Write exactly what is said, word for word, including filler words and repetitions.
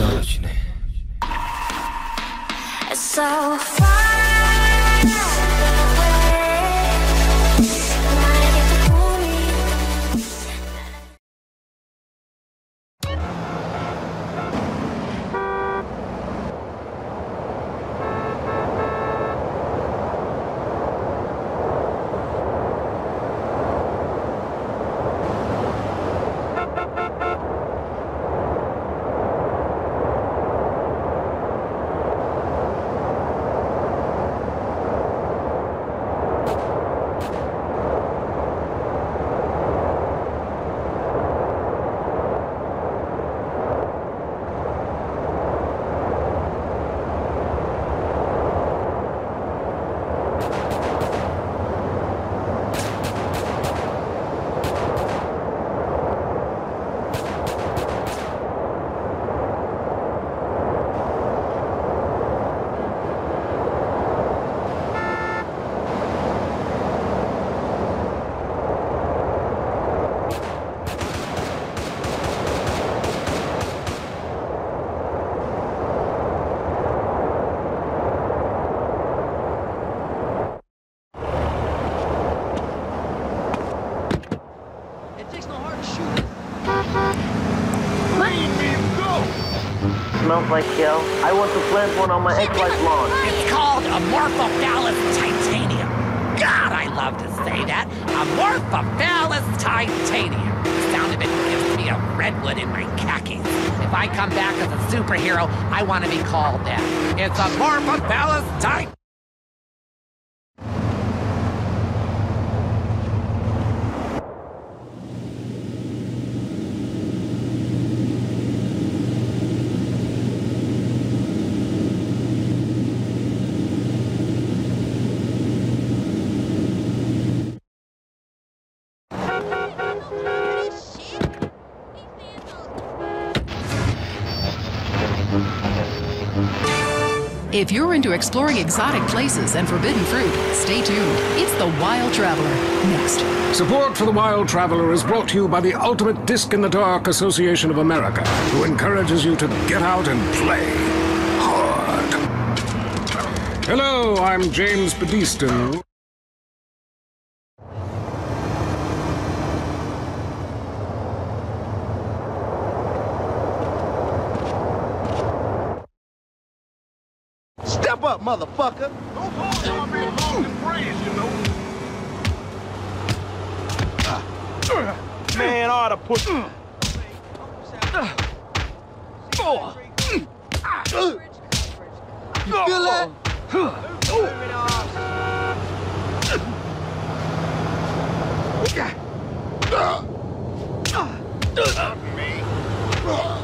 떨어지네. So far Smells like shell. I want to plant one on my ex-wife's lawn. It's called Amorphophallus titanium. God, I love to say that. Amorphophallus titanium. The sound of it gives me a redwood in my khakis. If I come back as a superhero, I want to be called that. It's Amorphophallus titanium. If you're into exploring exotic places and forbidden fruit, stay tuned. It's The Wild Traveler. Next. Support for The Wild Traveler is brought to you by the Ultimate Disc in the Dark Association of America, who encourages you to get out and play hard. Hello, I'm James Bedeston. Step up, motherfucker! Don't hold on me long and praise, you know. Man, I ought to put... You feel that? Me.